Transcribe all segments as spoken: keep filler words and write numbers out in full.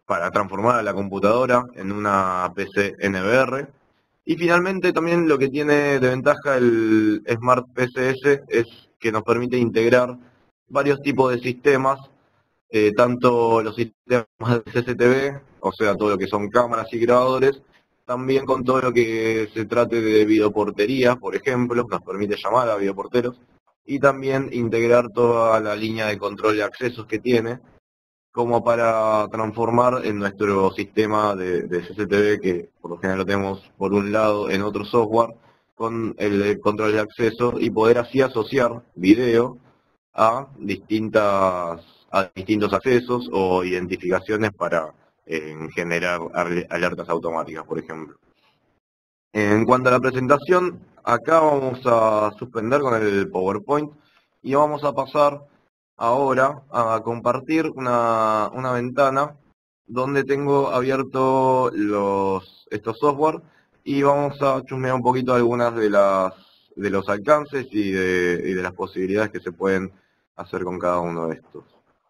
para transformar a la computadora en una P C N V R. Y finalmente también lo que tiene de ventaja el Smart P C S es que nos permite integrar varios tipos de sistemas, eh, tanto los sistemas de C C T V, o sea, todo lo que son cámaras y grabadores, también con todo lo que se trate de videoportería, por ejemplo, nos permite llamar a videoporteros, y también integrar toda la línea de control de accesos que tiene, como para transformar en nuestro sistema de, de C C T V, que por lo general lo tenemos por un lado en otro software, con el control de acceso, y poder así asociar video a distintas a distintos accesos o identificaciones para eh, generar alertas automáticas, por ejemplo. En cuanto a la presentación, acá vamos a suspender con el PowerPoint y vamos a pasar ahora a compartir una, una ventana donde tengo abierto los, estos software, y vamos a chusmear un poquito algunas de las de los alcances y de, y de las posibilidades que se pueden hacer con cada uno de estos.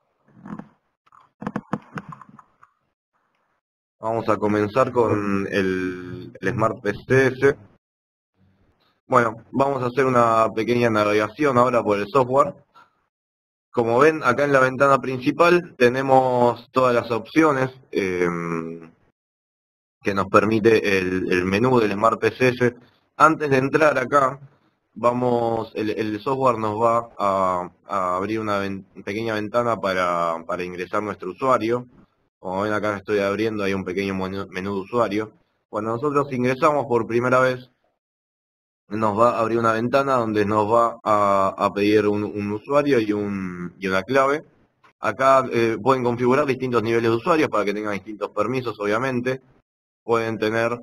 Vamos a comenzar con el, el Smart P C S. Bueno, vamos a hacer una pequeña navegación ahora por el software. Como ven, acá en la ventana principal tenemos todas las opciones eh, que nos permite el, el menú del Smart P C S. Antes de entrar acá, vamos, el, el software nos va a, a abrir una ven, pequeña ventana para, para ingresar nuestro usuario. Como ven, acá estoy abriendo, hay un pequeño menú, menú de usuario. Cuando nosotros ingresamos por primera vez, nos va a abrir una ventana donde nos va a, a pedir un, un usuario y, un, y una clave. Acá eh, pueden configurar distintos niveles de usuarios para que tengan distintos permisos, obviamente. Pueden tener,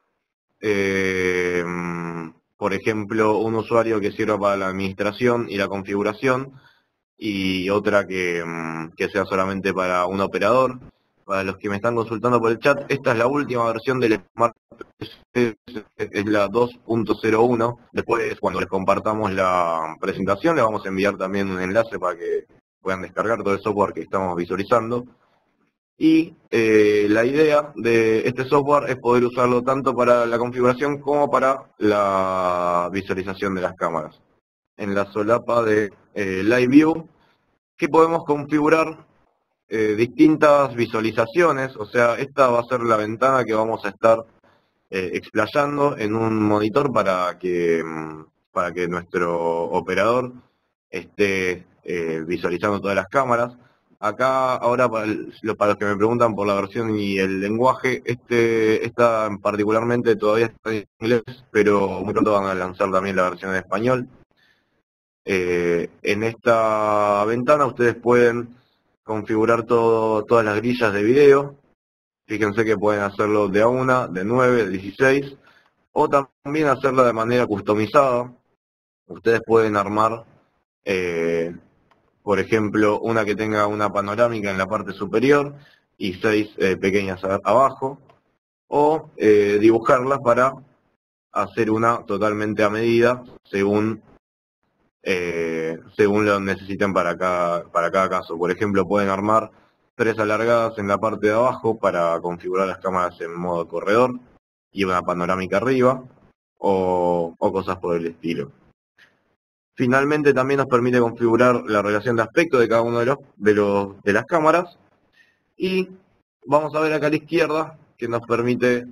eh, por ejemplo, un usuario que sirva para la administración y la configuración, y otra que, que sea solamente para un operador. Para los que me están consultando por el chat, esta es la última versión del Smart P C S, es la dos punto cero uno. Después, cuando les compartamos la presentación, les vamos a enviar también un enlace para que puedan descargar todo el software que estamos visualizando. Y eh, la idea de este software es poder usarlo tanto para la configuración como para la visualización de las cámaras. En la solapa de eh, Live View, que podemos configurar eh, distintas visualizaciones, o sea, esta va a ser la ventana que vamos a estar eh, explayando en un monitor para que, para que nuestro operador esté eh, visualizando todas las cámaras. Acá, ahora, para, el, para los que me preguntan por la versión y el lenguaje, este esta particularmente todavía está en inglés, pero muy pronto van a lanzar también la versión en español. Eh, en esta ventana ustedes pueden configurar todo, todas las grillas de video. Fíjense que pueden hacerlo de a una, de nueve, de dieciséis, o también hacerlo de manera customizada. Ustedes pueden armar, eh, por ejemplo, una que tenga una panorámica en la parte superior y seis eh, pequeñas abajo, o eh, dibujarlas para hacer una totalmente a medida según Eh, según lo necesiten para cada, para cada caso. Por ejemplo, pueden armar tres alargadas en la parte de abajo para configurar las cámaras en modo corredor y una panorámica arriba, o, o cosas por el estilo. Finalmente también nos permite configurar la relación de aspecto de cada uno de los, de los de las cámaras, y vamos a ver acá a la izquierda que nos permite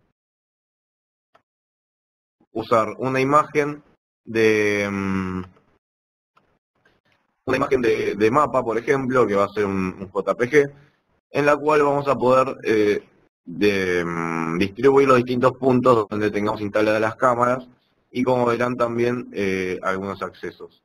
usar una imagen de um, una imagen de, de mapa, por ejemplo, que va a ser un, un J P G, en la cual vamos a poder eh, de, um, distribuir los distintos puntos donde tengamos instaladas las cámaras, y como verán también eh, algunos accesos.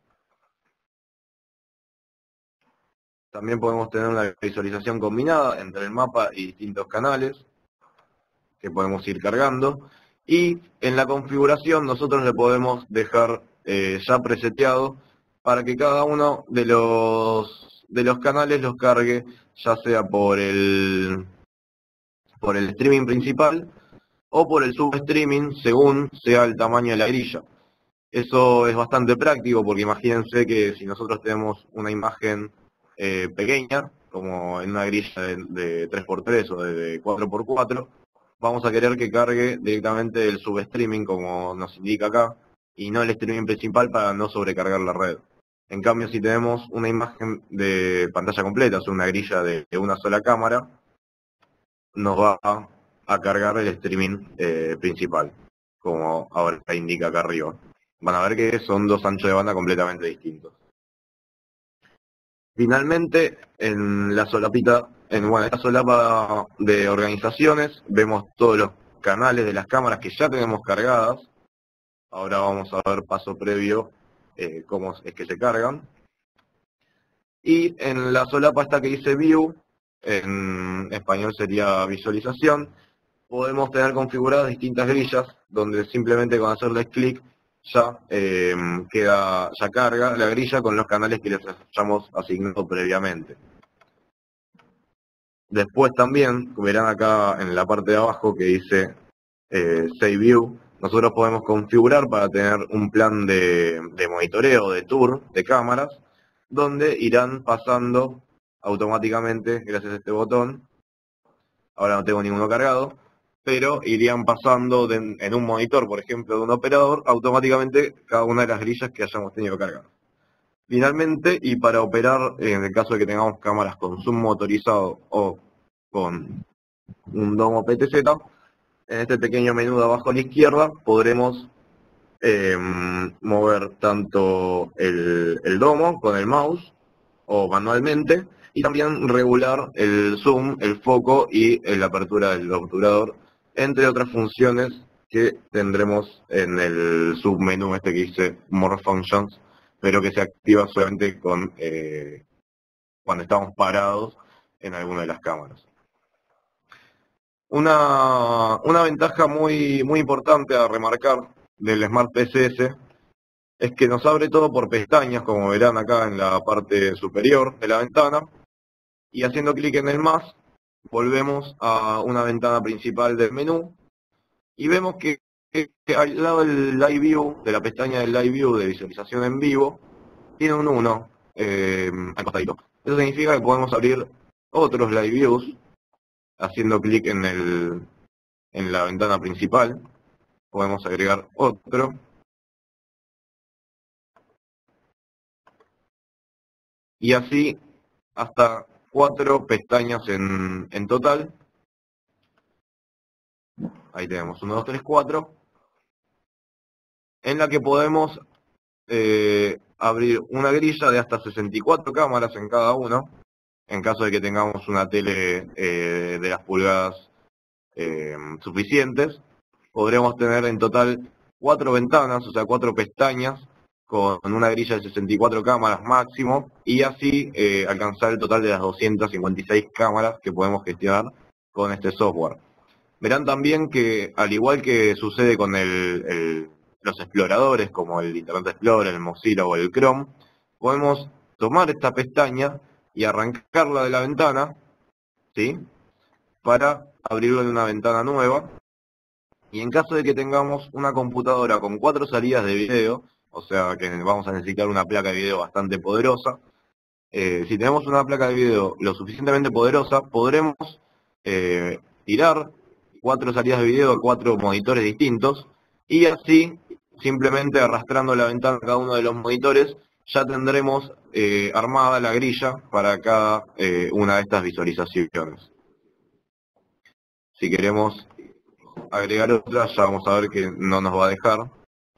También podemos tener una visualización combinada entre el mapa y distintos canales que podemos ir cargando, y en la configuración nosotros le podemos dejar eh, ya preseteado para que cada uno de los de los canales los cargue, ya sea por el por el streaming principal o por el substreaming, según sea el tamaño de la grilla. Eso es bastante práctico porque imagínense que si nosotros tenemos una imagen eh, pequeña, como en una grilla de, de tres por tres o de, de cuatro por cuatro, vamos a querer que cargue directamente el substreaming, como nos indica acá, y no el streaming principal para no sobrecargar la red. En cambio, si tenemos una imagen de pantalla completa, o sea, una grilla de, de una sola cámara, nos va a, a cargar el streaming eh, principal, como ahora indica acá arriba. Van a ver que son dos anchos de banda completamente distintos. Finalmente, en la solapita, en bueno, esta solapa de organizaciones, vemos todos los canales de las cámaras que ya tenemos cargadas. Ahora vamos a ver paso previo eh, cómo es que se cargan. Y en la solapa esta que dice View, en español sería visualización, podemos tener configuradas distintas grillas, donde simplemente con hacerles clic ya eh, queda, ya carga la grilla con los canales que les hayamos asignado previamente. Después también, verán acá en la parte de abajo que dice eh, Save View, nosotros podemos configurar para tener un plan de, de monitoreo, de tour, de cámaras, donde irán pasando automáticamente, gracias a este botón, ahora no tengo ninguno cargado, pero irían pasando de, en un monitor, por ejemplo, de un operador, automáticamente cada una de las grillas que hayamos tenido cargadas. Finalmente, y para operar, en el caso de que tengamos cámaras con zoom motorizado o con un domo P T Z, en este pequeño menú de abajo a la izquierda podremos eh, mover tanto el, el domo con el mouse o manualmente, y también regular el zoom, el foco y la apertura del obturador, entre otras funciones que tendremos en el submenú este que dice More Functions, pero que se activa solamente con eh, cuando estamos parados en alguna de las cámaras. Una, una ventaja muy, muy importante a remarcar del Smart P C S es que nos abre todo por pestañas, como verán acá en la parte superior de la ventana, y haciendo clic en el más, volvemos a una ventana principal del menú, y vemos que, que, que al lado del Live View, de la pestaña del Live View de visualización en vivo, tiene un uno eh, al costadito. Eso significa que podemos abrir otros Live Views, haciendo clic en, el, en la ventana principal, podemos agregar otro. Y así hasta cuatro pestañas en, en total. Ahí tenemos uno, dos, tres, cuatro. En la que podemos eh, abrir una grilla de hasta sesenta y cuatro cámaras en cada uno. En caso de que tengamos una tele eh, de las pulgadas eh, suficientes. Podremos tener en total cuatro ventanas, o sea, cuatro pestañas, con una grilla de sesenta y cuatro cámaras máximo, y así eh, alcanzar el total de las doscientas cincuenta y seis cámaras que podemos gestionar con este software. Verán también que, al igual que sucede con el, el, los exploradores, como el Internet Explorer, el Mozilla o el Chrome, podemos tomar esta pestaña y arrancarla de la ventana, ¿sí?, para abrirlo en una ventana nueva. Y en caso de que tengamos una computadora con cuatro salidas de video, o sea que vamos a necesitar una placa de video bastante poderosa, eh, si tenemos una placa de video lo suficientemente poderosa, podremos eh, tirar cuatro salidas de video a cuatro monitores distintos, y así, simplemente arrastrando la ventana a cada uno de los monitores, ya tendremos eh, armada la grilla para cada eh, una de estas visualizaciones. Si queremos agregar otra, ya vamos a ver que no nos va a dejar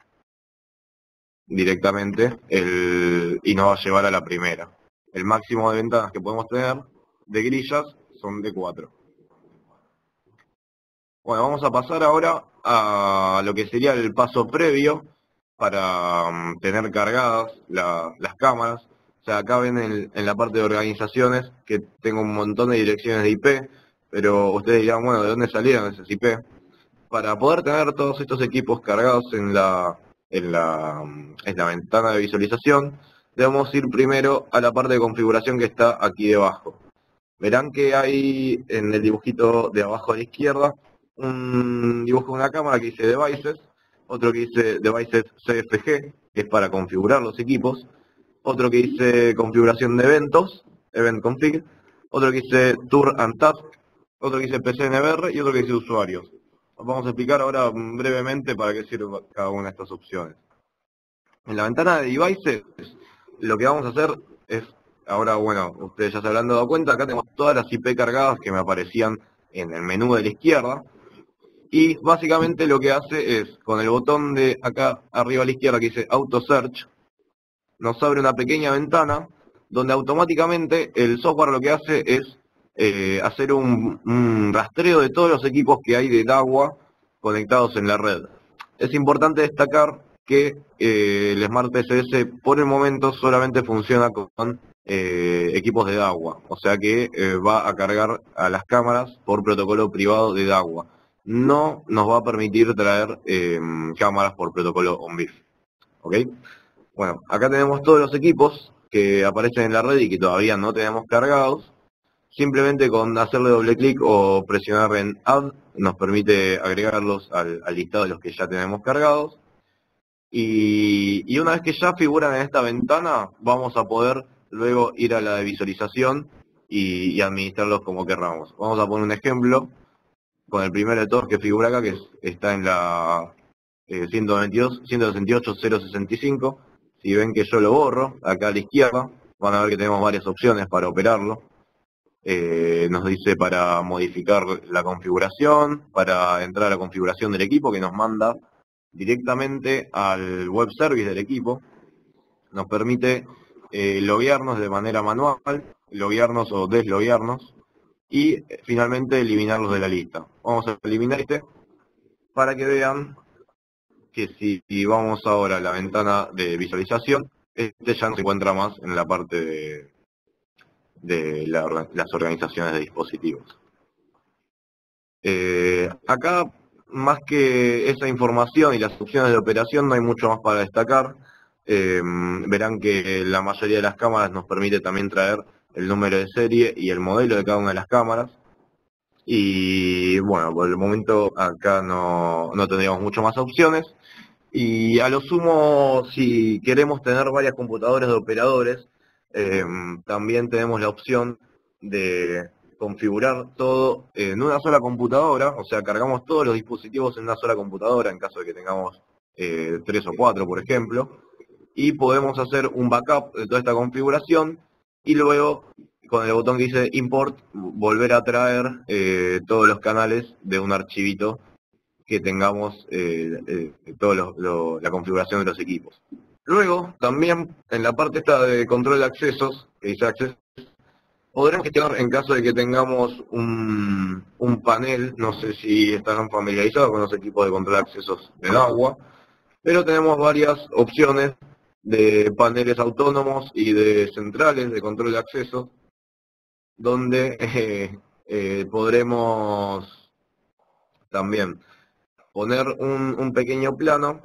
directamente el, y nos va a llevar a la primera. El máximo de ventanas que podemos tener de grillas son de cuatro. Bueno, vamos a pasar ahora a lo que sería el paso previo para um, tener cargadas la, las cámaras. O sea, acá ven en, en la parte de organizaciones que tengo un montón de direcciones de I P, pero ustedes dirán, bueno, ¿de dónde salieron esas I P? Para poder tener todos estos equipos cargados en la, en la, en la ventana de visualización, debemos ir primero a la parte de configuración que está aquí debajo. Verán que hay en el dibujito de abajo a la izquierda un dibujo de una cámara que dice Devices, otro que dice Devices C F G, que es para configurar los equipos, otro que dice Configuración de eventos, Event Config, otro que dice Tour and Task, otro que dice P C N V R y otro que dice Usuarios. Vamos a explicar ahora brevemente para qué sirve cada una de estas opciones. En la ventana de Devices, lo que vamos a hacer es, ahora bueno, ustedes ya se habrán dado cuenta, acá tenemos todas las I P cargadas que me aparecían en el menú de la izquierda. Y básicamente lo que hace es, con el botón de acá arriba a la izquierda que dice Auto Search, nos abre una pequeña ventana donde automáticamente el software lo que hace es eh, hacer un, un rastreo de todos los equipos que hay de DAWA conectados en la red. Es importante destacar que eh, el Smart P C S por el momento solamente funciona con eh, equipos de DAWA, o sea que eh, va a cargar a las cámaras por protocolo privado de DAWA. No nos va a permitir traer eh, cámaras por protocolo ONBIF. ¿Ok? Bueno, acá tenemos todos los equipos que aparecen en la red y que todavía no tenemos cargados. Simplemente con hacerle doble clic o presionar en Add nos permite agregarlos al, al listado de los que ya tenemos cargados. Y, y una vez que ya figuran en esta ventana, vamos a poder luego ir a la de visualización y, y administrarlos como querramos. Vamos a poner un ejemplo con el primer de todos que figura acá, que es, está en la eh, ciento veintidós, ciento sesenta y ocho, cero sesenta y cinco. Si ven que yo lo borro, acá a la izquierda, van a ver que tenemos varias opciones para operarlo. Eh, nos dice para modificar la configuración, para entrar a la configuración del equipo, que nos manda directamente al web service del equipo. Nos permite eh, loguearnos de manera manual, loguearnos o desloguearnos, y eh, finalmente eliminarlos de la lista. Vamos a eliminar este para que vean que si vamos ahora a la ventana de visualización, este ya no se encuentra más en la parte de, de la, las organizaciones de dispositivos. Eh, acá, más que esa información y las opciones de operación, no hay mucho más para destacar. Eh, verán que la mayoría de las cámaras nos permite también traer el número de serie y el modelo de cada una de las cámaras. Y bueno, por el momento acá no, no tendríamos mucho más opciones. Y a lo sumo, si queremos tener varias computadoras de operadores, eh, también tenemos la opción de configurar todo en una sola computadora, o sea, cargamos todos los dispositivos en una sola computadora, en caso de que tengamos eh, tres o cuatro, por ejemplo, y podemos hacer un backup de toda esta configuración, y luego, con el botón que dice Import, volver a traer eh, todos los canales de un archivito que tengamos eh, eh, toda la configuración de los equipos. Luego, también en la parte esta de control de accesos, que dice Access, podremos gestionar en caso de que tengamos un, un panel, no sé si estarán familiarizados con los equipos de control de accesos de DAWA, pero tenemos varias opciones de paneles autónomos y de centrales de control de accesos, donde eh, eh, podremos también poner un, un pequeño plano.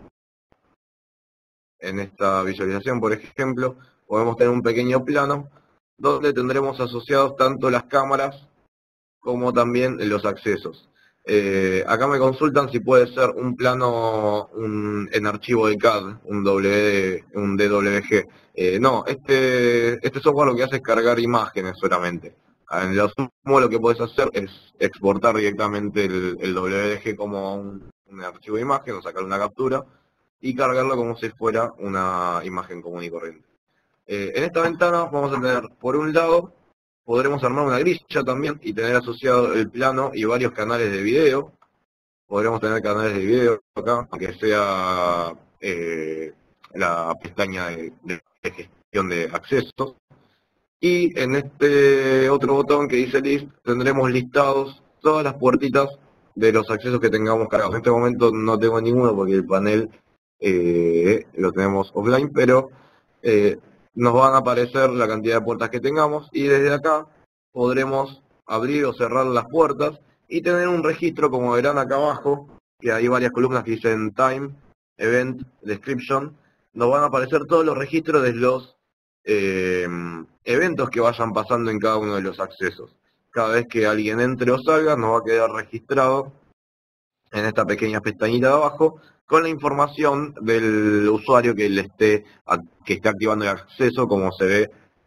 En esta visualización, por ejemplo, podemos tener un pequeño plano donde tendremos asociados tanto las cámaras como también los accesos. Eh, acá me consultan si puede ser un plano un, en archivo de C A D, un, w, un D W G. Eh, no, este, este software lo que hace es cargar imágenes solamente. En lo sumo lo que puedes hacer es exportar directamente el, el W D G como un, un archivo de imagen o sacar una captura y cargarlo como si fuera una imagen común y corriente. Eh, en esta ventana vamos a tener, por un lado, podremos armar una grilla también y tener asociado el plano y varios canales de video. Podremos tener canales de video acá, aunque sea eh, la pestaña de, de gestión de accesos. Y en este otro botón que dice List, tendremos listados todas las puertitas de los accesos que tengamos cargados. En este momento no tengo ninguno porque el panel eh, lo tenemos offline, pero eh, nos van a aparecer la cantidad de puertas que tengamos y desde acá podremos abrir o cerrar las puertas y tener un registro, como verán acá abajo, que hay varias columnas que dicen Time, Event, Description. Nos van a aparecer todos los registros de los eh, eventos que vayan pasando en cada uno de los accesos. Cada vez que alguien entre o salga, nos va a quedar registrado en esta pequeña pestañita de abajo con la información del usuario que le esté que esté activando el acceso, como se ve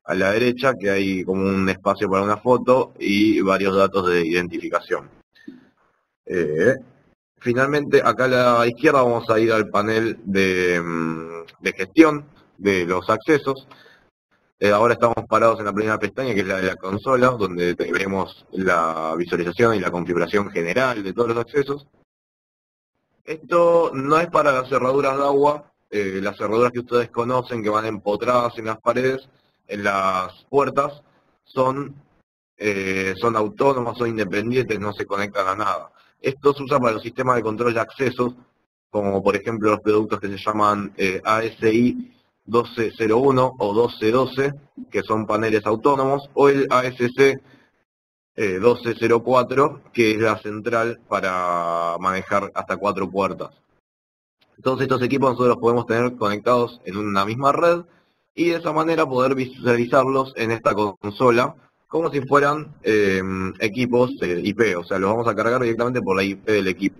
a la derecha, que hay como un espacio para una foto y varios datos de identificación. Eh, finalmente, acá a la izquierda vamos a ir al panel de, de gestión de los accesos. Eh, ahora estamos parados en la primera pestaña, que es la de la consola, donde vemos la visualización y la configuración general de todos los accesos. Esto no es para las cerraduras de agua, eh, las cerraduras que ustedes conocen, que van empotradas en las paredes, en las puertas, son, eh, son autónomas, son independientes, no se conectan a nada. Esto se usa para los sistemas de control de accesos, como por ejemplo los productos que se llaman eh, A S I doce cero uno o doce doce, que son paneles autónomos, o el A S C eh, doce cero cuatro, que es la central para manejar hasta cuatro puertas. Todos estos equipos nosotros los podemos tener conectados en una misma red y de esa manera poder visualizarlos en esta consola como si fueran eh, equipos eh, I P, o sea, los vamos a cargar directamente por la I P del equipo.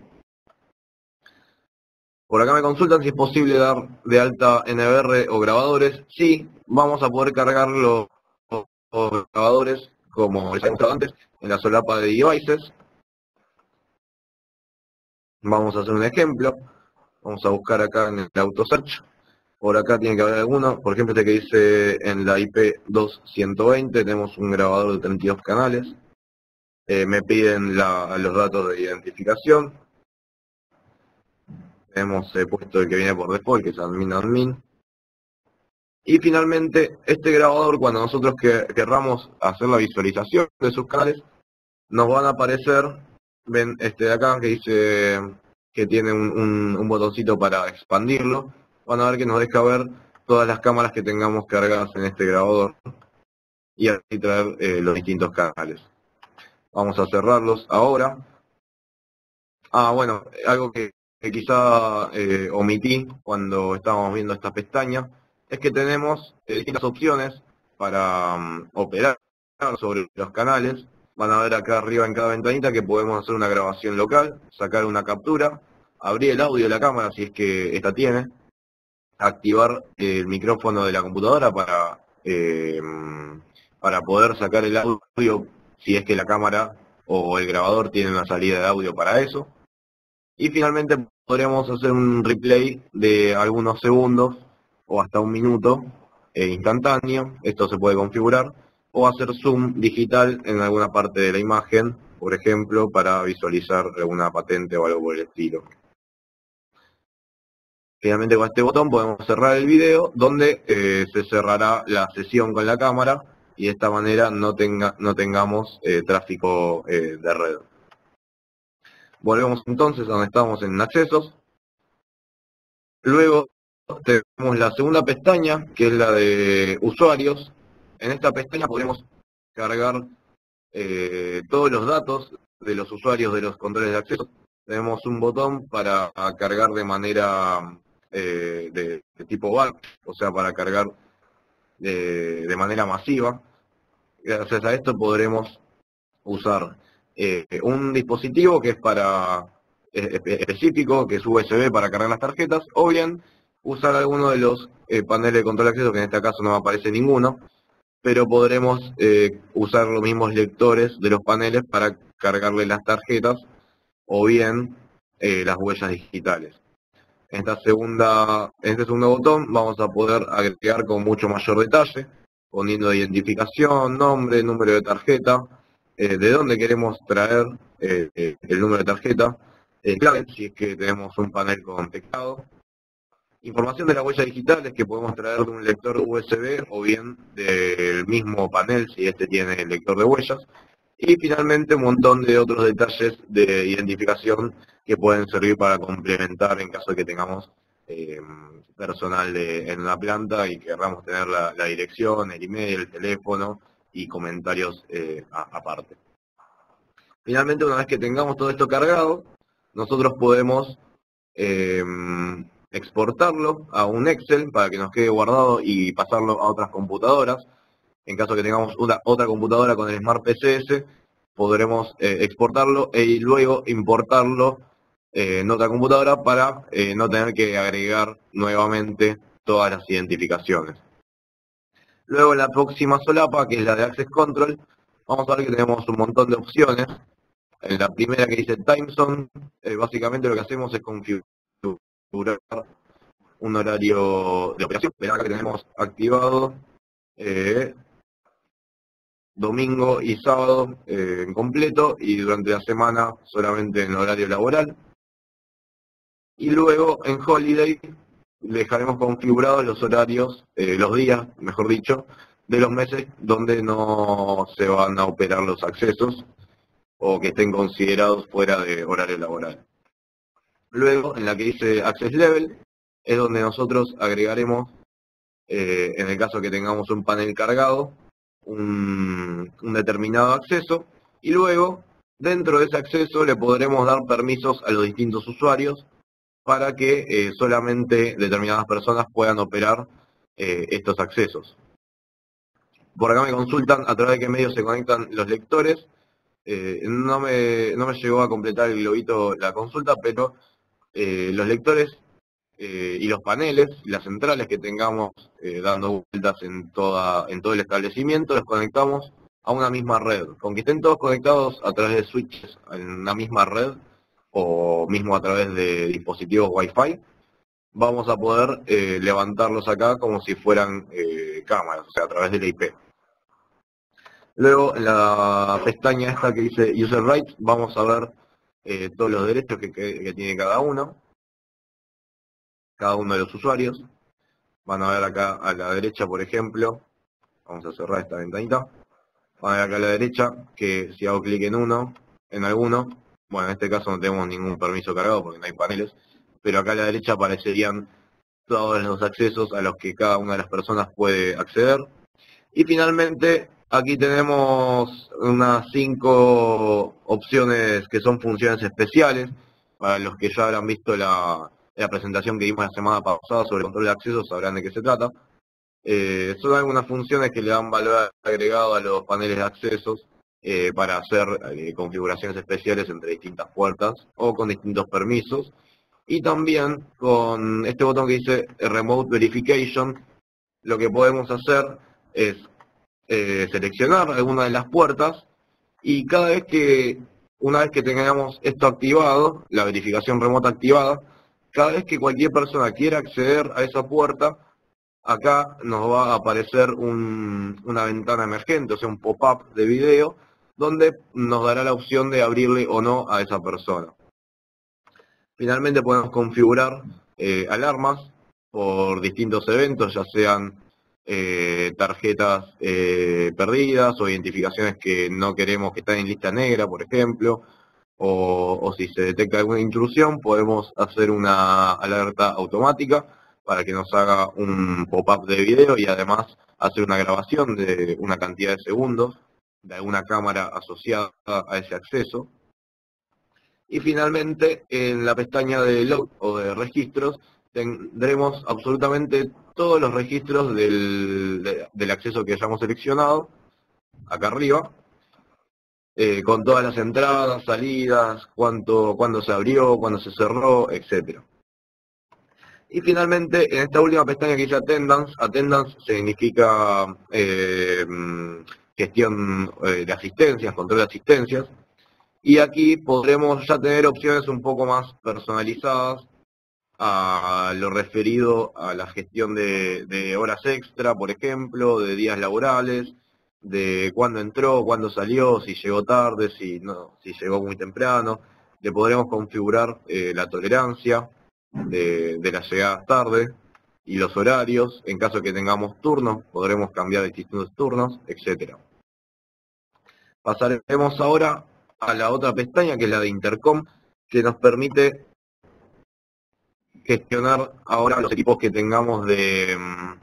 Por acá me consultan si es posible dar de alta N V R o grabadores. Sí, vamos a poder cargar los, los grabadores, como les he mostrado antes, en la solapa de devices. Vamos a hacer un ejemplo. Vamos a buscar acá en el auto search. Por acá tiene que haber alguno. Por ejemplo, este que dice en la I P dos ciento veinte, tenemos un grabador de treinta y dos canales. Eh, me piden la, los datos de identificación. Hemos eh, puesto el que viene por default, que es admin admin. Y finalmente, este grabador, cuando nosotros que, querramos hacer la visualización de sus canales, nos van a aparecer, ven este de acá que dice que tiene un, un, un botoncito para expandirlo. Van a ver que nos deja ver todas las cámaras que tengamos cargadas en este grabador y así traer eh, los distintos canales. Vamos a cerrarlos ahora. Ah, bueno, algo que, que quizá eh, omití cuando estábamos viendo esta pestaña es que tenemos eh, distintas opciones para um, operar sobre los canales. Van a ver acá arriba en cada ventanita que podemos hacer una grabación local, sacar una captura, abrir el audio de la cámara si es que esta tiene, activar el micrófono de la computadora para, eh, para poder sacar el audio si es que la cámara o el grabador tiene una salida de audio para eso. Y finalmente podremos hacer un replay de algunos segundos o hasta un minuto eh, instantáneo. Esto se puede configurar. O hacer zoom digital en alguna parte de la imagen, por ejemplo, para visualizar alguna patente o algo por el estilo. Finalmente con este botón podemos cerrar el video, donde eh, se cerrará la sesión con la cámara y de esta manera no, tenga, no tengamos eh, tráfico eh, de red. Volvemos entonces a donde estamos en accesos. Luego tenemos la segunda pestaña, que es la de usuarios. En esta pestaña podemos cargar eh, todos los datos de los usuarios de los controles de acceso. Tenemos un botón para cargar de manera eh, de, de tipo bulk, o sea, para cargar de, de manera masiva. Gracias a esto podremos usar eh, un dispositivo que es para eh, específico, que es U S B para cargar las tarjetas, o bien usar alguno de los eh, paneles de control de acceso, que en este caso no me aparece ninguno, pero podremos eh, usar los mismos lectores de los paneles para cargarle las tarjetas o bien eh, las huellas digitales. En, esta segunda, en este segundo botón vamos a poder agregar con mucho mayor detalle, poniendo identificación, nombre, número de tarjeta, eh, de dónde queremos traer eh, eh, el número de tarjeta, eh, clave, si es que tenemos un panel con teclado, información de las huellas digitales que podemos traer de un lector U S B o bien del mismo panel si este tiene el lector de huellas. Y finalmente un montón de otros detalles de identificación que pueden servir para complementar en caso de que tengamos eh, personal de, en una planta y queramos tener la, la dirección, el email, el teléfono y comentarios eh, a, aparte. Finalmente, una vez que tengamos todo esto cargado, nosotros podemos eh, exportarlo a un Excel para que nos quede guardado y pasarlo a otras computadoras. En caso que tengamos una, otra computadora con el Smart P C S, podremos eh, exportarlo y luego importarlo eh, en otra computadora para eh, no tener que agregar nuevamente todas las identificaciones. Luego en la próxima solapa, que es la de Access Control, vamos a ver que tenemos un montón de opciones. En la primera que dice Time Zone, eh, básicamente lo que hacemos es configurar un horario de operación. Verán acá que tenemos activado eh, domingo y sábado eh, en completo, y durante la semana solamente en horario laboral. Y luego en Holiday dejaremos configurados los horarios, eh, los días, mejor dicho, de los meses donde no se van a operar los accesos o que estén considerados fuera de horario laboral. Luego, en la que dice Access Level, es donde nosotros agregaremos, eh, en el caso que tengamos un panel cargado, un, un determinado acceso, y luego, dentro de ese acceso, le podremos dar permisos a los distintos usuarios para que eh, solamente determinadas personas puedan operar eh, estos accesos. Por acá me consultan a través de qué medios se conectan los lectores. Eh, no, me, no me llegó a completar el globito la consulta, pero eh, los lectores eh, y los paneles, las centrales que tengamos eh, dando vueltas en, toda, en todo el establecimiento, los conectamos a una misma red. Con que estén todos conectados a través de switches en una misma red, o mismo a través de dispositivos Wi-Fi, vamos a poder eh, levantarlos acá como si fueran eh, cámaras, o sea, a través de la I P. Luego, en la pestaña esta que dice User Rights, vamos a ver eh, todos los derechos que, que, que tiene cada uno, cada uno de los usuarios. Van a ver acá a la derecha, por ejemplo, vamos a cerrar esta ventanita. Van a ver acá a la derecha que si hago clic en uno, en alguno, bueno, en este caso no tenemos ningún permiso cargado porque no hay paneles, pero acá a la derecha aparecerían todos los accesos a los que cada una de las personas puede acceder. Y finalmente, aquí tenemos unas cinco opciones que son funciones especiales. Para los que ya habrán visto la, la presentación que dimos la semana pasada sobre control de accesos, sabrán de qué se trata. Eh, son algunas funciones que le dan valor agregado a los paneles de accesos eh, para hacer eh, configuraciones especiales entre distintas puertas o con distintos permisos. Y también con este botón que dice Remote Verification, lo que podemos hacer es eh, seleccionar alguna de las puertas, y cada vez que, una vez que tengamos esto activado, la verificación remota activada, cada vez que cualquier persona quiera acceder a esa puerta, acá nos va a aparecer un, una ventana emergente, o sea, un pop-up de video, donde nos dará la opción de abrirle o no a esa persona. Finalmente podemos configurar eh, alarmas por distintos eventos, ya sean eh, tarjetas eh, perdidas o identificaciones que no queremos que estén en lista negra, por ejemplo, o, o si se detecta alguna intrusión, podemos hacer una alerta automática para que nos haga un pop-up de video y además hacer una grabación de una cantidad de segundos de alguna cámara asociada a ese acceso. Y finalmente, en la pestaña de log o de registros, tendremos absolutamente todos los registros del, de, del acceso que hayamos seleccionado, acá arriba, eh, con todas las entradas, salidas, cuánto, cuándo se abrió, cuándo se cerró, etcétera. Y finalmente, en esta última pestaña que dice Attendance, Attendance significa eh, gestión eh, de asistencias, control de asistencias. Y aquí podremos ya tener opciones un poco más personalizadas a lo referido a la gestión de, de horas extra, por ejemplo, de días laborales, de cuándo entró, cuándo salió, si llegó tarde, si no, si llegó muy temprano. Le podremos configurar eh, la tolerancia de, de las llegadas tarde y los horarios. En caso que tengamos turnos, podremos cambiar distintos turnos, etcétera. Pasaremos ahora a la otra pestaña, que es la de Intercom, que nos permite gestionar ahora los equipos que tengamos de,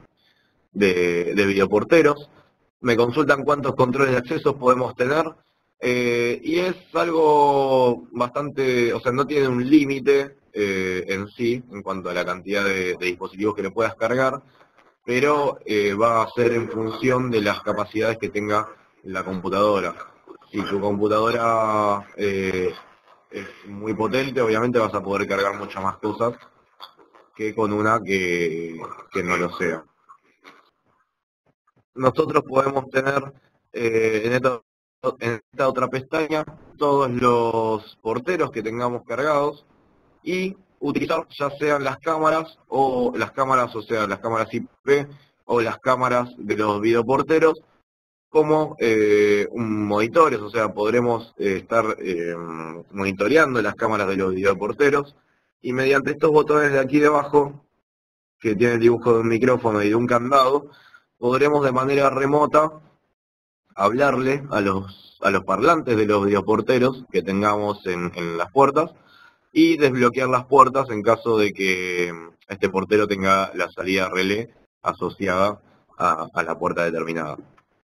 de, de videoporteros. Me consultan cuántos controles de acceso podemos tener, eh, y es algo bastante, o sea, no tiene un límite eh, en sí, en cuanto a la cantidad de, de dispositivos que le puedas cargar, pero eh, va a ser en función de las capacidades que tenga la computadora. Si tu computadora eh, es muy potente, obviamente vas a poder cargar muchas más cosas que con una que, que no lo sea. nosotros podemos tener eh, en, esta, en esta otra pestaña todos los porteros que tengamos cargados y utilizar ya sean las cámaras o las cámaras, o sea, las cámaras I P o las cámaras de los videoporteros como eh, un monitores, o sea, podremos eh, estar eh, monitoreando las cámaras de los videoporteros y mediante estos botones de aquí debajo, que tiene el dibujo de un micrófono y de un candado, podremos de manera remota hablarle a los, a los parlantes de los videoporteros que tengamos en, en las puertas y desbloquear las puertas en caso de que este portero tenga la salida relé asociada a, a la puerta determinada.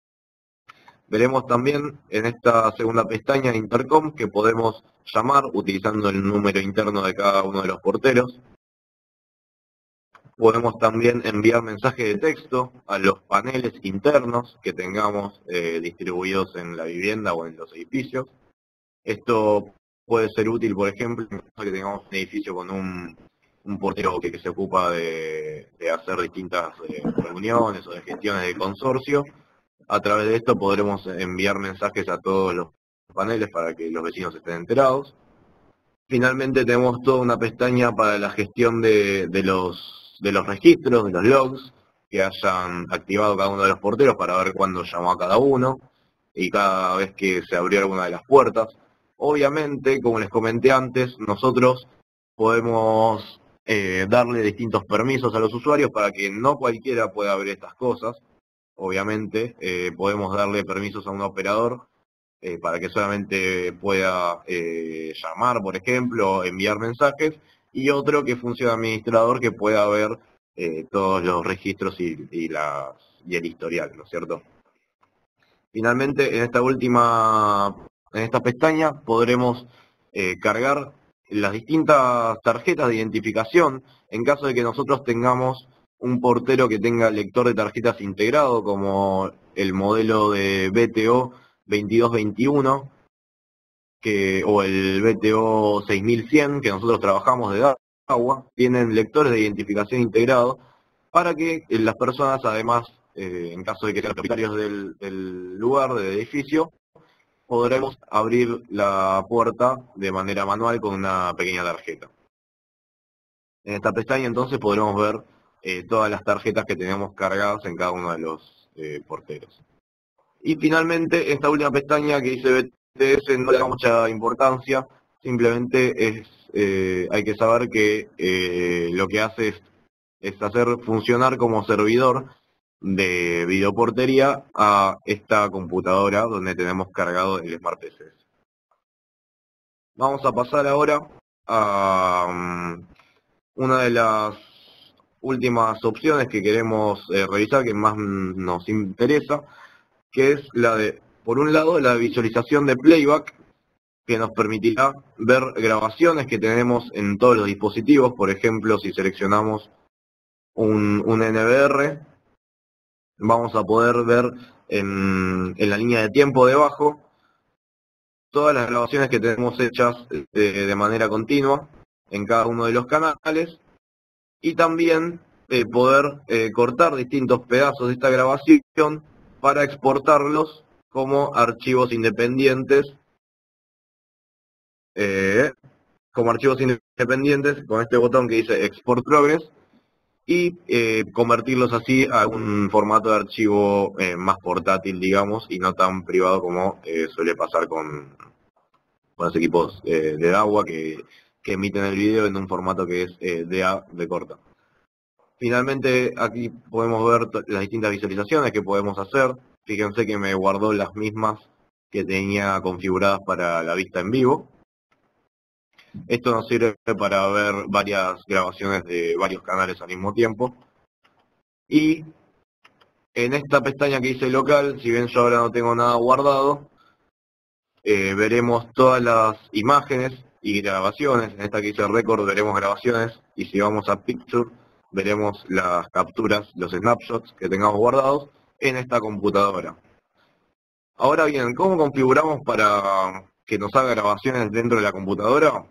Veremos también en esta segunda pestaña Intercom que podemos llamar utilizando el número interno de cada uno de los porteros. Podemos también enviar mensajes de texto a los paneles internos que tengamos eh, distribuidos en la vivienda o en los edificios. Esto puede ser útil, por ejemplo, en caso de que tengamos un edificio con un, un portero que, que se ocupa de, de hacer distintas eh, reuniones o de gestiones de consorcio. A través de esto podremos enviar mensajes a todos los paneles para que los vecinos estén enterados. Finalmente tenemos toda una pestaña para la gestión de, de, los, de los registros, de los logs que hayan activado cada uno de los porteros para ver cuándo llamó a cada uno y cada vez que se abrió alguna de las puertas. Obviamente, como les comenté antes, nosotros podemos eh, darle distintos permisos a los usuarios para que no cualquiera pueda abrir estas cosas. Obviamente, eh, podemos darle permisos a un operador eh, para que solamente pueda eh, llamar, por ejemplo, enviar mensajes, y otro que funcione administrador que pueda ver eh, todos los registros y, y, las, y el historial, ¿no es cierto? Finalmente, en esta última, en esta pestaña, podremos eh, cargar las distintas tarjetas de identificación en caso de que nosotros tengamos un portero que tenga lector de tarjetas integrado, como el modelo de B T O veintidós veintiuno que, o el B T O seis mil cien que nosotros trabajamos de agua, tienen lectores de identificación integrados para que las personas, además, eh, en caso de que sean propietarios del, del lugar, del edificio, podremos abrir la puerta de manera manual con una pequeña tarjeta. En esta pestaña entonces podremos ver eh, todas las tarjetas que tenemos cargadas en cada uno de los eh, porteros. Y finalmente, esta última pestaña que dice B T S no le da mucha importancia, simplemente es eh, hay que saber que eh, lo que hace es, es hacer funcionar como servidor de videoportería a esta computadora donde tenemos cargado el Smart P C. Vamos a pasar ahora a um, una de las últimas opciones que queremos eh, revisar, que más nos interesa, que es la de, por un lado, la visualización de playback, que nos permitirá ver grabaciones que tenemos en todos los dispositivos. Por ejemplo, si seleccionamos un, un N V R, vamos a poder ver en, en la línea de tiempo debajo todas las grabaciones que tenemos hechas de, de manera continua en cada uno de los canales, y también eh, poder eh, cortar distintos pedazos de esta grabación para exportarlos como archivos independientes, eh, como archivos independientes con este botón que dice Export Progress, y eh, convertirlos así a un formato de archivo eh, más portátil, digamos, y no tan privado como eh, suele pasar con, con los equipos eh, de agua que, que emiten el video en un formato que es eh, D A V corta. Finalmente, aquí podemos ver las distintas visualizaciones que podemos hacer. Fíjense que me guardó las mismas que tenía configuradas para la vista en vivo. Esto nos sirve para ver varias grabaciones de varios canales al mismo tiempo. Y en esta pestaña que dice local, si bien yo ahora no tengo nada guardado, eh, veremos todas las imágenes y grabaciones. En esta que dice record veremos grabaciones, y si vamos a picture veremos las capturas, los snapshots que tengamos guardados en esta computadora. Ahora bien, ¿cómo configuramos para que nos haga grabaciones dentro de la computadora?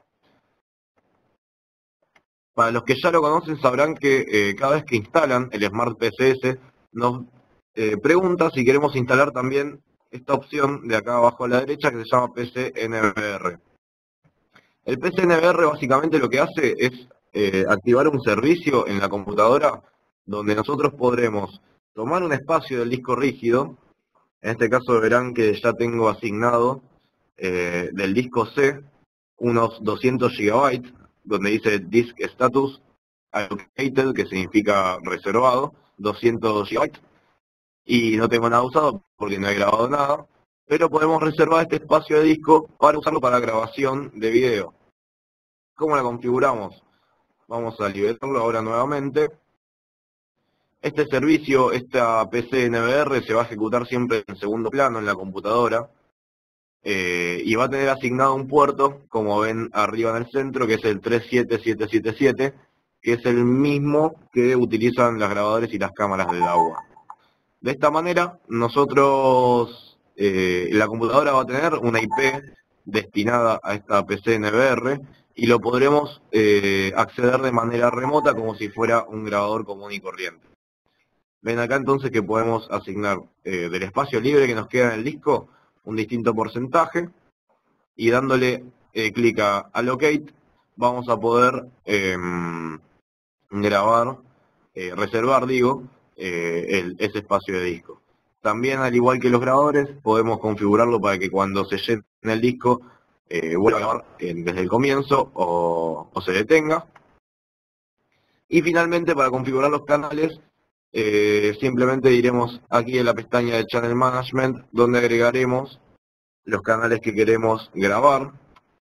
Para los que ya lo conocen sabrán que eh, cada vez que instalan el Smart P C S nos eh, pregunta si queremos instalar también esta opción de acá abajo a la derecha que se llama P C N V R. El P C N V R básicamente lo que hace es eh, activar un servicio en la computadora donde nosotros podremos tomar un espacio del disco rígido. En este caso verán que ya tengo asignado eh, del disco C unos doscientos gigabytes, donde dice Disk Status Allocated, que significa reservado, doscientos gigabytes, y no tengo nada usado porque no he grabado nada, pero podemos reservar este espacio de disco para usarlo para grabación de video. ¿Cómo la configuramos? Vamos a liberarlo ahora nuevamente. Este servicio, esta P C N V R, se va a ejecutar siempre en segundo plano en la computadora. Eh, y va a tener asignado un puerto, como ven arriba en el centro, que es el tres siete siete siete siete, que es el mismo que utilizan las grabadoras y las cámaras del agua. De esta manera, nosotros, eh, la computadora va a tener una I P destinada a esta P C N V R y lo podremos eh, acceder de manera remota como si fuera un grabador común y corriente. Ven acá entonces que podemos asignar eh, del espacio libre que nos queda en el disco un distinto porcentaje, y dándole eh, clic a Allocate vamos a poder eh, grabar, eh, reservar digo, eh, el, ese espacio de disco. También, al igual que los grabadores, podemos configurarlo para que cuando se llene el disco eh, vuelva a grabar eh, desde el comienzo o, o se detenga. Y finalmente, para configurar los canales, Eh, simplemente iremos aquí en la pestaña de Channel Management, donde agregaremos los canales que queremos grabar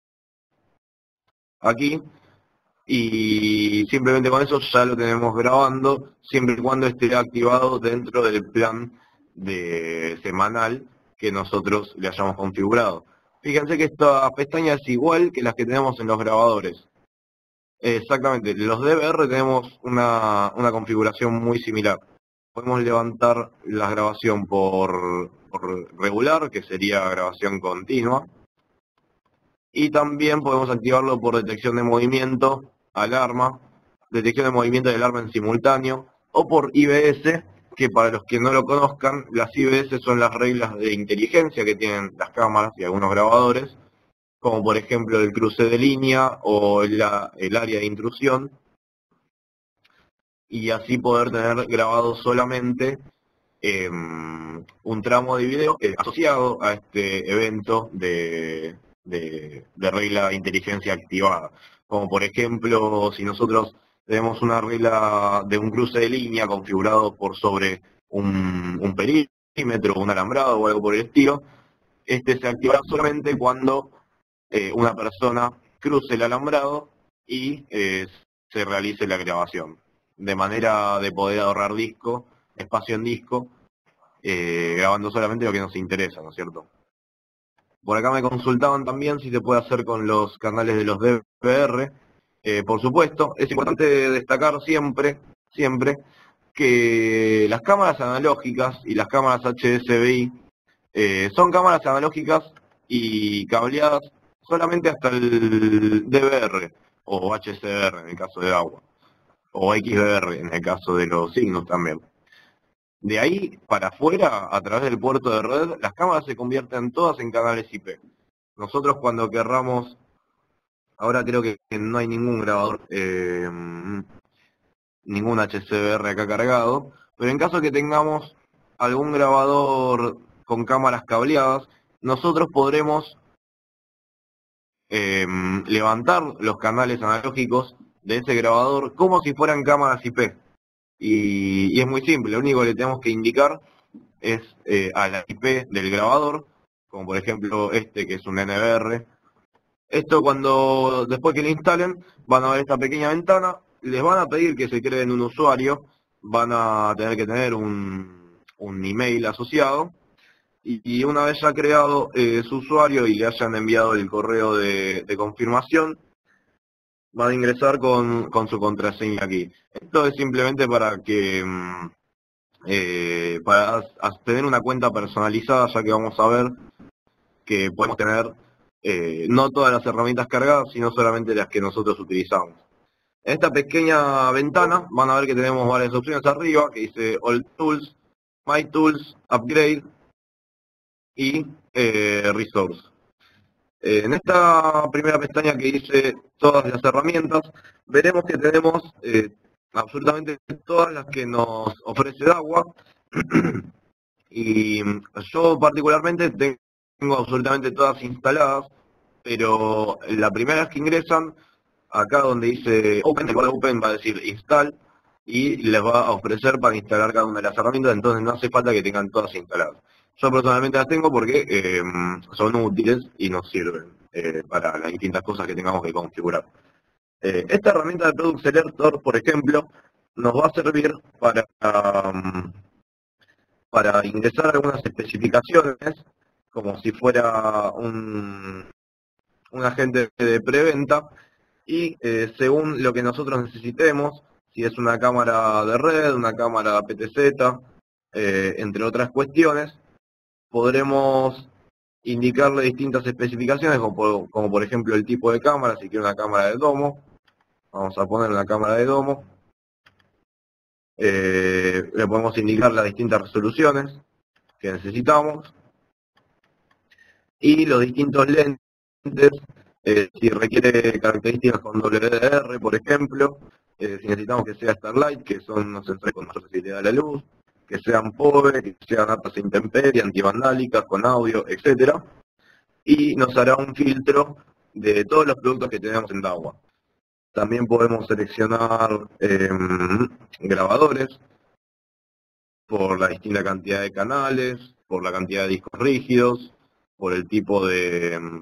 aquí, y simplemente con eso ya lo tenemos grabando, siempre y cuando esté activado dentro del plan de semanal que nosotros le hayamos configurado. Fíjense que esta pestaña es igual que las que tenemos en los grabadores. Exactamente, los D V R tenemos una, una configuración muy similar. Podemos levantar la grabación por, por regular, que sería grabación continua. Y también podemos activarlo por detección de movimiento, alarma, detección de movimiento y alarma en simultáneo, o por I B S, que para los que no lo conozcan, las I B S son las reglas de inteligencia que tienen las cámaras y algunos grabadores, como por ejemplo el cruce de línea o la, el área de intrusión, y así poder tener grabado solamente eh, un tramo de video eh, asociado a este evento de, de, de regla de inteligencia activada. Como por ejemplo, si nosotros tenemos una regla de un cruce de línea configurado por sobre un, un perímetro, un alambrado o algo por el estilo, este se activará solamente cuando eh, una persona cruce el alambrado y eh, se realice la grabación, de manera de poder ahorrar disco, espacio en disco, eh, grabando solamente lo que nos interesa, ¿no es cierto? Por acá me consultaban también si se puede hacer con los canales de los D V R. Eh, por supuesto, es importante destacar siempre, siempre, que las cámaras analógicas y las cámaras H D S V I eh, son cámaras analógicas y cableadas solamente hasta el D V R, o H S V R en el caso de agua, o X V R en el caso de los signos también. De ahí para afuera, a través del puerto de red, las cámaras se convierten todas en canales I P. Nosotros cuando querramos, ahora creo que no hay ningún grabador, eh, ningún H S V R acá cargado, pero en caso que tengamos algún grabador con cámaras cableadas, nosotros podremos eh, levantar los canales analógicos de ese grabador como si fueran cámaras I P. Y, y es muy simple, lo único que le tenemos que indicar es eh, a la I P del grabador, como por ejemplo este que es un N V R. Esto cuando, después que lo instalen, van a ver esta pequeña ventana, les van a pedir que se creen un usuario, van a tener que tener un, un email asociado, y, y una vez ya creado eh, su usuario y le hayan enviado el correo de, de confirmación, van a ingresar con, con su contraseña aquí. Esto es simplemente para que eh, para tener una cuenta personalizada, ya que vamos a ver que podemos tener eh, no todas las herramientas cargadas, sino solamente las que nosotros utilizamos. En esta pequeña ventana van a ver que tenemos varias opciones arriba, que dice All Tools, My Tools, Upgrade y eh, Resource. Eh, en esta primera pestaña que dice todas las herramientas, veremos que tenemos eh, absolutamente todas las que nos ofrece DAWA. Y yo particularmente tengo absolutamente todas instaladas, pero la primera vez que ingresan, acá donde dice Open, el botón Open va a decir Install, y les va a ofrecer para instalar cada una de las herramientas, entonces no hace falta que tengan todas instaladas. Yo personalmente las tengo porque eh, son útiles y nos sirven eh, para las distintas cosas que tengamos que configurar. Eh, esta herramienta de Product Selector, por ejemplo, nos va a servir para, um, para ingresar algunas especificaciones, como si fuera un, un agente de preventa, y eh, según lo que nosotros necesitemos, si es una cámara de red, una cámara P T Z, eh, entre otras cuestiones, podremos indicarle distintas especificaciones, como por, como por ejemplo el tipo de cámara, si quiere una cámara de domo, vamos a poner una cámara de domo, eh, le podemos indicar las distintas resoluciones que necesitamos, y los distintos lentes, eh, si requiere características con W D R, por ejemplo, eh, si necesitamos que sea Starlight, que son los sensores con mayor sensibilidad a la luz, que sean P O V E, que sean aptas a intemperie, antivandálicas, con audio, etcétera. Y nos hará un filtro de todos los productos que tenemos en DAWA. También podemos seleccionar eh, grabadores por la distinta cantidad de canales, por la cantidad de discos rígidos, por el tipo de,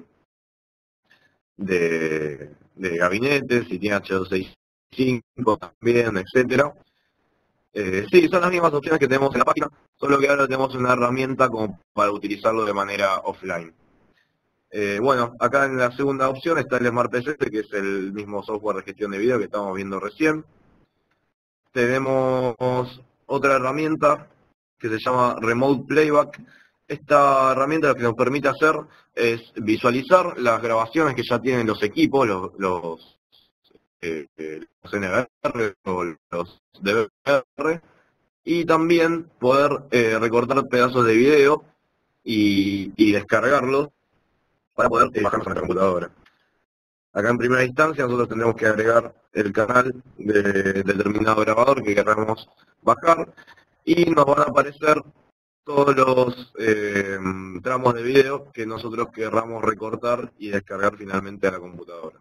de, de gabinete, si tiene H doscientos sesenta y cinco también, etcétera. Eh, sí, son las mismas opciones que tenemos en la página, solo que ahora tenemos una herramienta como para utilizarlo de manera offline. Eh, bueno, acá en la segunda opción está el Smart P C, que es el mismo software de gestión de video que estamos viendo recién. Tenemos otra herramienta que se llama Remote Playback. Esta herramienta lo que nos permite hacer es visualizar las grabaciones que ya tienen los equipos, los, los, eh, los N V R o los D V R, y también poder eh, recortar pedazos de video y, y descargarlos para poder eh, bajarlos en la computadora. Acá en primera instancia nosotros tendremos que agregar el canal de determinado grabador que queramos bajar y nos van a aparecer todos los eh, tramos de video que nosotros querramos recortar y descargar finalmente a la computadora.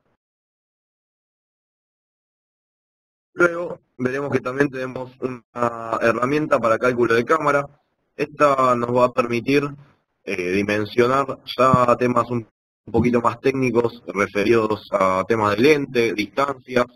Luego veremos que también tenemos una herramienta para cálculo de cámara. Esta nos va a permitir eh, dimensionar ya temas un un poquito más técnicos referidos a temas de lente, distancias,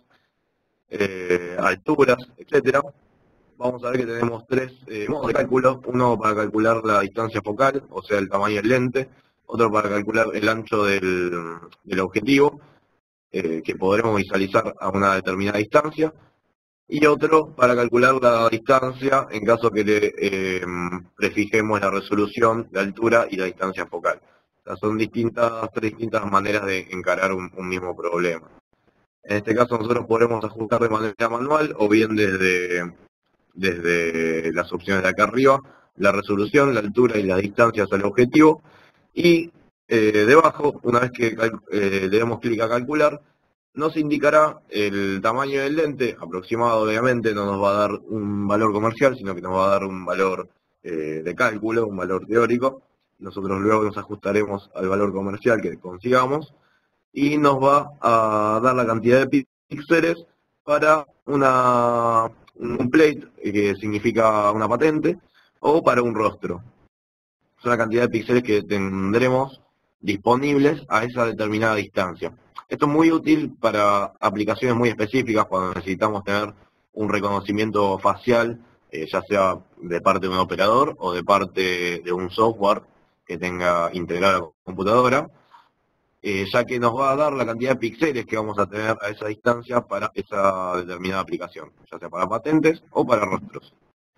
eh, alturas, etcétera. Vamos a ver que tenemos tres eh, modos de cálculo, uno para calcular la distancia focal, o sea el tamaño del lente, otro para calcular el ancho del, del objetivo, eh, que podremos visualizar a una determinada distancia, y otro para calcular la distancia en caso que le eh, prefijemos la resolución, la altura y la distancia focal. O sea, son distintas, tres distintas maneras de encarar un, un mismo problema. En este caso nosotros podremos ajustar de manera manual o bien desde, desde las opciones de acá arriba, la resolución, la altura y las distancias al objetivo. Y eh, debajo, una vez que eh, le demos clic a calcular, nos indicará el tamaño del lente, aproximado obviamente, no nos va a dar un valor comercial, sino que nos va a dar un valor eh, de cálculo, un valor teórico. Nosotros luego nos ajustaremos al valor comercial que consigamos y nos va a dar la cantidad de píxeles para una, un plate, que significa una patente, o para un rostro. Es una cantidad de píxeles que tendremos disponibles a esa determinada distancia. Esto es muy útil para aplicaciones muy específicas cuando necesitamos tener un reconocimiento facial, eh, ya sea de parte de un operador o de parte de un software que tenga integrada la computadora, eh, ya que nos va a dar la cantidad de píxeles que vamos a tener a esa distancia para esa determinada aplicación, ya sea para patentes o para rostros,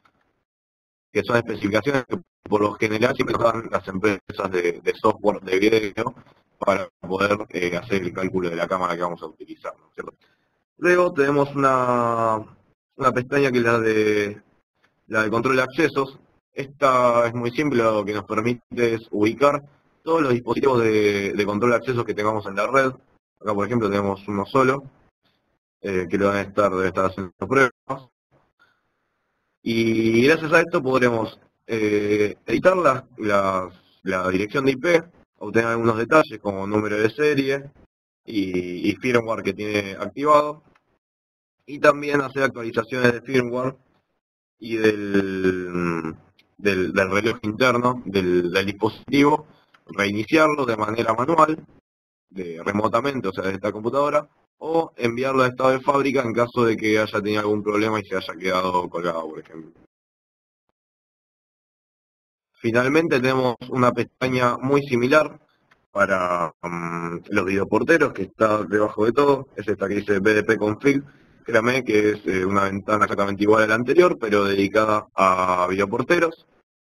que son especificaciones que por lo general siempre nos dan las empresas de, de software de video para poder eh, hacer el cálculo de la cámara que vamos a utilizar, ¿no es cierto? Luego tenemos una, una pestaña que es la de, la de control de accesos. Esta es muy simple, lo que nos permite es ubicar todos los dispositivos de, de control de acceso que tengamos en la red. Acá, por ejemplo, tenemos uno solo, eh, que lo van a estar, debe estar haciendo pruebas. Y gracias a esto podremos eh, editar la, la, la dirección de I P, obtener algunos detalles como número de serie y, y firmware que tiene activado, y también hacer actualizaciones de firmware y del, del, del reloj interno del, del dispositivo, reiniciarlo de manera manual, de, remotamente, o sea, desde esta computadora, o enviarlo a estado de fábrica en caso de que haya tenido algún problema y se haya quedado colgado, por ejemplo. Finalmente tenemos una pestaña muy similar para um, los videoporteros, que está debajo de todo, es esta que dice B D P Config. Créame que es eh, una ventana exactamente igual a la anterior, pero dedicada a videoporteros.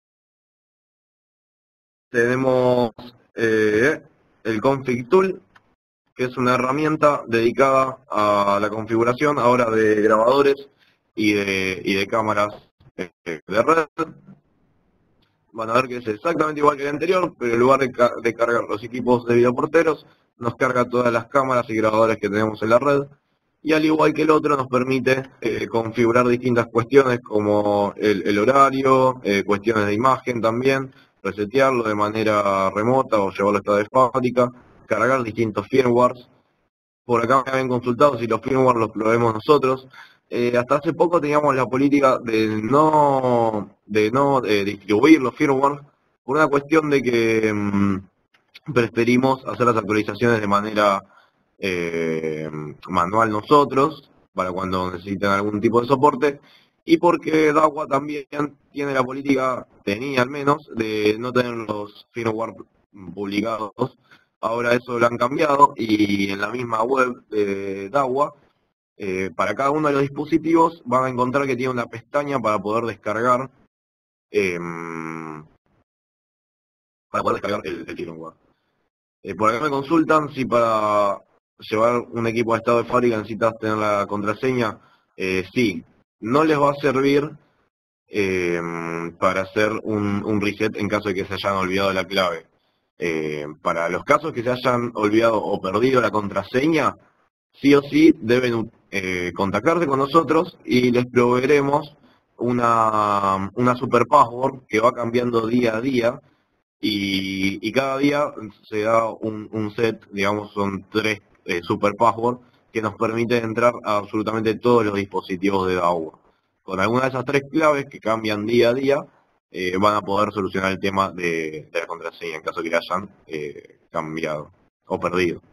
Tenemos eh, el Config Tool, que es una herramienta dedicada a la configuración ahora de grabadores y de, y de cámaras eh, de red. Van a ver que es exactamente igual que el anterior, pero en lugar de, ca de cargar los equipos de videoporteros, nos carga todas las cámaras y grabadores que tenemos en la red. Y al igual que el otro, nos permite eh, configurar distintas cuestiones como el, el horario, eh, cuestiones de imagen también, resetearlo de manera remota o llevarlo a estado de fábrica, cargar distintos firmwares. Por acá me habían consultado si los firmware los probemos nosotros. Eh, hasta hace poco teníamos la política de no, de no eh, distribuir los firmware por una cuestión de que mmm, preferimos hacer las actualizaciones de manera eh, manual nosotros, para cuando necesiten algún tipo de soporte, y porque DAWA también tiene la política, tenía al menos, de no tener los firmware publicados. Ahora eso lo han cambiado y en la misma web de DAWA, eh, para cada uno de los dispositivos van a encontrar que tiene una pestaña para poder descargar eh, para poder descargar el, el firmware. Eh, por acá me consultan si para llevar un equipo a estado de fábrica necesitas tener la contraseña. Eh, sí, no les va a servir eh, para hacer un, un reset en caso de que se hayan olvidado la clave. Eh, para los casos que se hayan olvidado o perdido la contraseña, sí o sí deben eh, contactarse con nosotros y les proveeremos una, una super password que va cambiando día a día. Y, y cada día se da un, un set, digamos, son tres eh, super password que nos permite entrar a absolutamente todos los dispositivos de DAWA. Con alguna de esas tres claves que cambian día a día, eh, van a poder solucionar el tema de, de la contraseña en caso que la hayan eh, cambiado o perdido.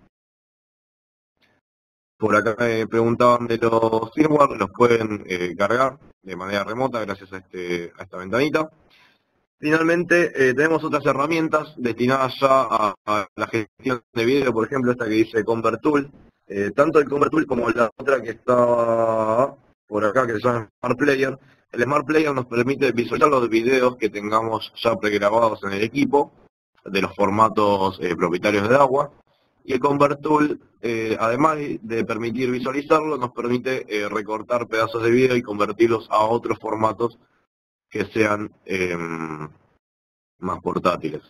Por acá me preguntaban de los firmware, los pueden eh, cargar de manera remota gracias a, este, a esta ventanita. Finalmente, eh, tenemos otras herramientas destinadas ya a, a la gestión de video, por ejemplo, esta que dice Convert Tool. Eh, tanto el Convert Tool como la otra que está por acá, que se llama Smart Player. El Smart Player nos permite visualizar los videos que tengamos ya pregrabados en el equipo, de los formatos eh, propietarios de DAWA. Y el Convert Tool, eh, además de permitir visualizarlo, nos permite eh, recortar pedazos de video y convertirlos a otros formatos que sean eh, más portátiles.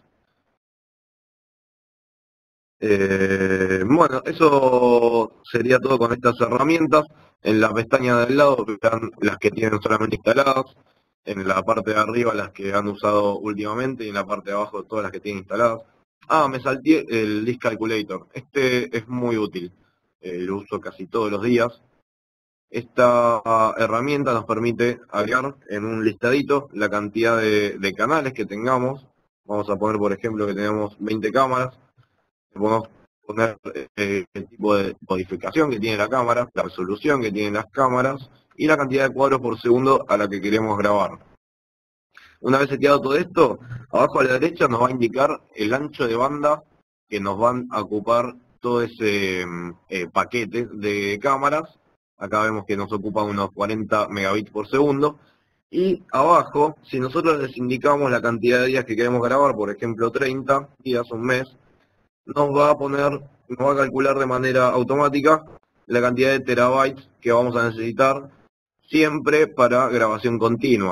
Eh, bueno, eso sería todo con estas herramientas. En la pestaña del lado están las que tienen solamente instaladas, en la parte de arriba las que han usado últimamente y en la parte de abajo todas las que tienen instaladas. Ah, me salté el Disk Calculator. Este es muy útil, eh, lo uso casi todos los días. Esta herramienta nos permite agregar en un listadito la cantidad de, de canales que tengamos. Vamos a poner, por ejemplo, que tenemos veinte cámaras. Podemos poner eh, el tipo de modificación que tiene la cámara, la resolución que tienen las cámaras y la cantidad de cuadros por segundo a la que queremos grabar. Una vez seteado todo esto, abajo a la derecha nos va a indicar el ancho de banda que nos van a ocupar todo ese eh, paquete de cámaras. Acá vemos que nos ocupa unos cuarenta megabits por segundo. Y abajo, si nosotros les indicamos la cantidad de días que queremos grabar, por ejemplo treinta días, un mes, nos va a poner, nos va a calcular de manera automática la cantidad de terabytes que vamos a necesitar siempre para grabación continua.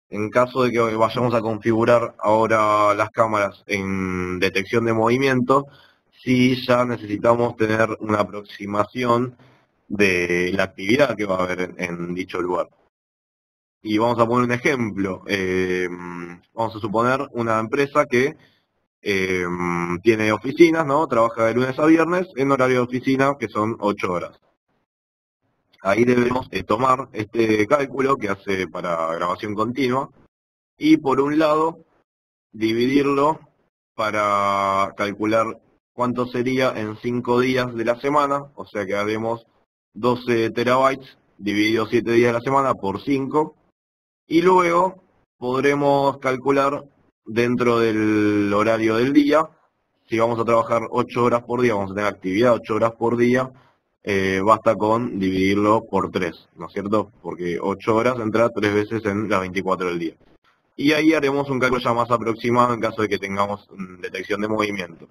En caso de que vayamos a configurar ahora las cámaras en detección de movimiento, sí ya necesitamos tener una aproximación de la actividad que va a haber en, en dicho lugar. Y vamos a poner un ejemplo. Eh, vamos a suponer una empresa que eh, tiene oficinas, ¿no? Trabaja de lunes a viernes en horario de oficina, que son ocho horas. Ahí debemos eh, tomar este cálculo que hace para grabación continua y por un lado dividirlo para calcular cuánto sería en cinco días de la semana, o sea que haremos doce terabytes dividido siete días de la semana por cinco, y luego podremos calcular dentro del horario del día, si vamos a trabajar ocho horas por día, vamos a tener actividad ocho horas por día, eh, basta con dividirlo por tres, ¿no es cierto? Porque ocho horas entra tres veces en las veinticuatro del día. Y ahí haremos un cálculo ya más aproximado en caso de que tengamos mm, detección de movimiento.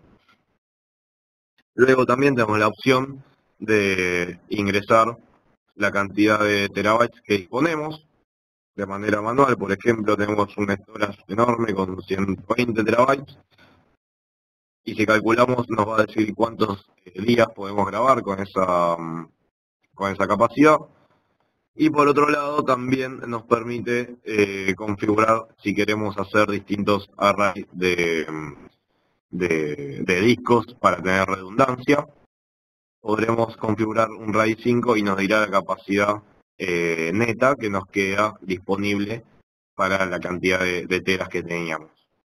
Luego también tenemos la opción de ingresar la cantidad de terabytes que disponemos de manera manual. Por ejemplo, tenemos un storage enorme con ciento veinte terabytes y si calculamos nos va a decir cuántos días podemos grabar con esa, mm, con esa capacidad. Y por otro lado también nos permite eh, configurar si queremos hacer distintos arrays de, de, de discos para tener redundancia. Podremos configurar un RAID cinco y nos dirá la capacidad eh, neta que nos queda disponible para la cantidad de, de teras que teníamos.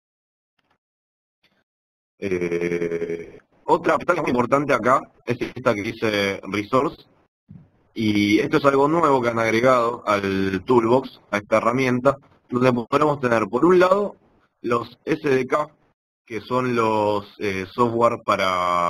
Eh, otra pestaña muy importante acá es esta que dice Resource. Y esto es algo nuevo que han agregado al Toolbox, a esta herramienta, donde podremos tener, por un lado, los S D K, que son los eh, software para,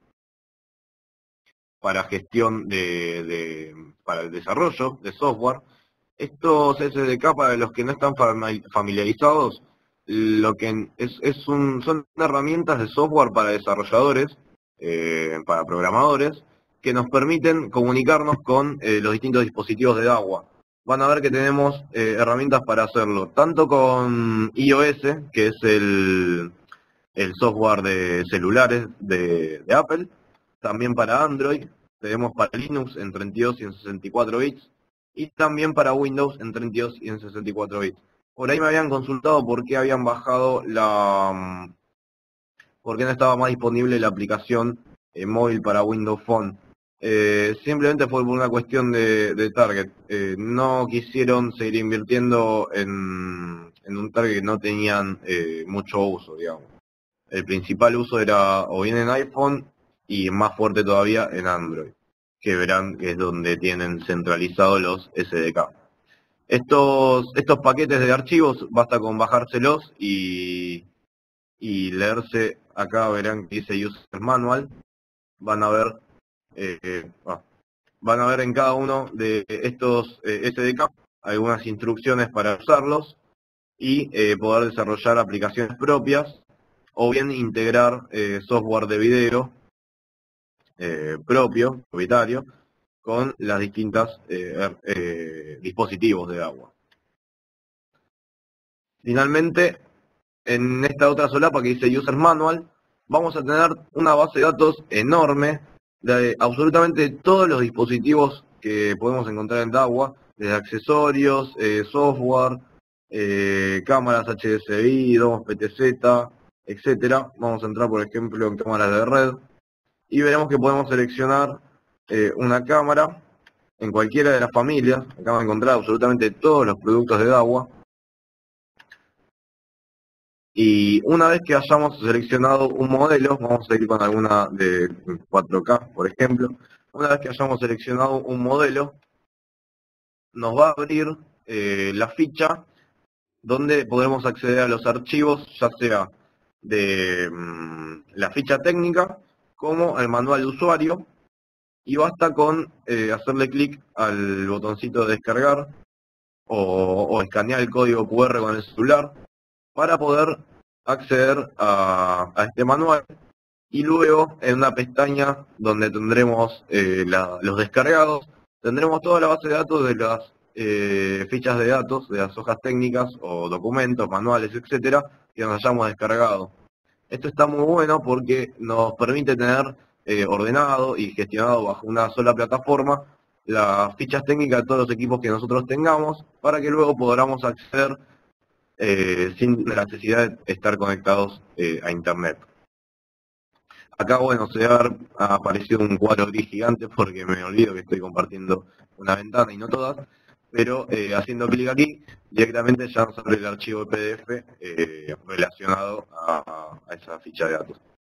para gestión de, de, para el desarrollo de software. Estos S D K, para los que no están familiarizados, lo que es, es un, son herramientas de software para desarrolladores, eh, para programadores, que nos permiten comunicarnos con eh, los distintos dispositivos de DAWA. Van a ver que tenemos eh, herramientas para hacerlo, tanto con iOS, que es el, el software de celulares de, de Apple, también para Android, tenemos para Linux en treinta y dos y en sesenta y cuatro bits, y también para Windows en treinta y dos y en sesenta y cuatro bits. Por ahí me habían consultado por qué habían bajado la... por qué no estaba más disponible la aplicación eh, móvil para Windows Phone. Eh, simplemente fue por una cuestión de, de target. Eh, no quisieron seguir invirtiendo en, en un target que no tenían eh, mucho uso, digamos. El principal uso era o bien en iPhone y más fuerte todavía en Android, que verán que es donde tienen centralizados los S D K. Estos, estos paquetes de archivos basta con bajárselos y, y leerse, acá verán que dice User Manual, van a ver eh, ah, van a ver en cada uno de estos eh, S D K algunas instrucciones para usarlos y eh, poder desarrollar aplicaciones propias o bien integrar eh, software de video eh, propio, propietario, con las distintas eh, eh, dispositivos de agua. Finalmente, en esta otra solapa que dice User Manual, vamos a tener una base de datos enorme de absolutamente todos los dispositivos que podemos encontrar en DAWA, desde accesorios, eh, software, eh, cámaras H D S I, domos P T Z, etcétera. Vamos a entrar, por ejemplo, en cámaras de red y veremos que podemos seleccionar eh, una cámara en cualquiera de las familias. Acá vamos a encontrar absolutamente todos los productos de DAWA. Y una vez que hayamos seleccionado un modelo, vamos a ir con alguna de cuatro K, por ejemplo. Una vez que hayamos seleccionado un modelo, nos va a abrir eh, la ficha donde podemos acceder a los archivos, ya sea de mmm, la ficha técnica, como el manual de usuario, y basta con eh, hacerle clic al botoncito de descargar o, o escanear el código Q R con el celular para poder acceder a, a este manual, y luego en una pestaña donde tendremos eh, la, los descargados, tendremos toda la base de datos de las eh, fichas de datos de las hojas técnicas o documentos, manuales, etcétera, que nos hayamos descargado. Esto está muy bueno porque nos permite tener eh, ordenado y gestionado bajo una sola plataforma las fichas técnicas de todos los equipos que nosotros tengamos para que luego podamos acceder eh, sin la necesidad de estar conectados eh, a internet. Acá, bueno, se ha aparecido un cuadro gris gigante porque me olvido que estoy compartiendo una ventana y no todas, pero eh, haciendo clic aquí, directamente ya nos abre el archivo de P D F eh, relacionado a, a esa ficha de datos.